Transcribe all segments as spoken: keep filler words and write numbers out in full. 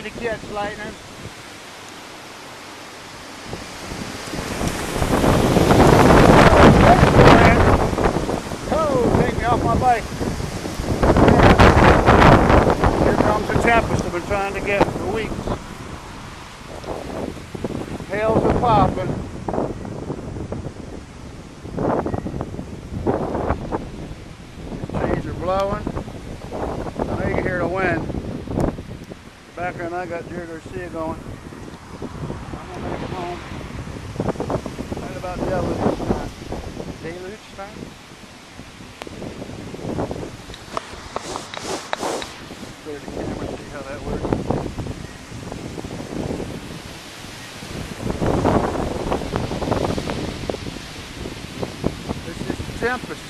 to catch lightning. Oh, take me off my bike. Here comes the tempest I've been trying to get for weeks. Hails are popping. Trees are blowing. I know you can hear the wind. The background I got Jerry Garcia going. I'm gonna make it home. Right about deluge time. Deluge time? Go to the camera and see how that works. This is the tempest.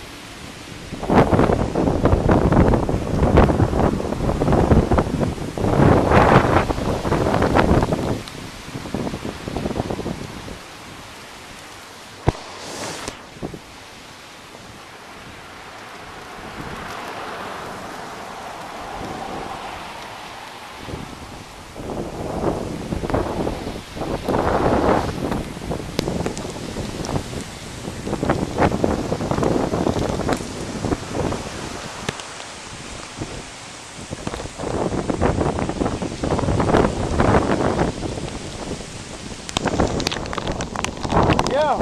Yeah.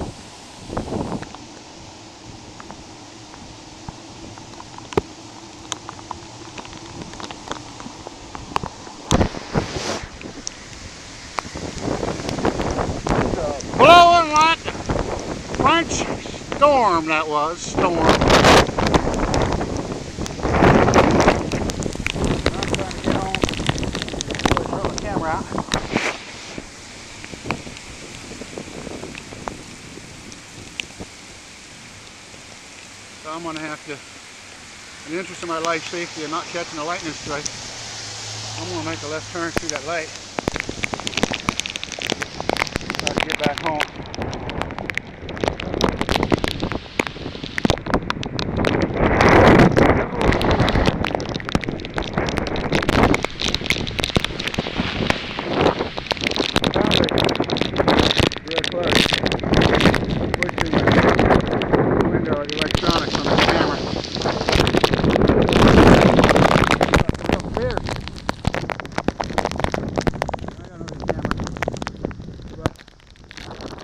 Blowing like a French storm, that was, storm. I'm trying to get on. Throw the camera out. So I'm going to have to, in the interest of my life safety and not catching a lightning strike, I'm going to make a left turn through that light. Try to get back home. Real close. Pushing the window of the electronics on the camera. I got another camera.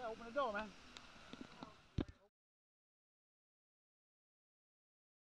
Yeah, open the door, man.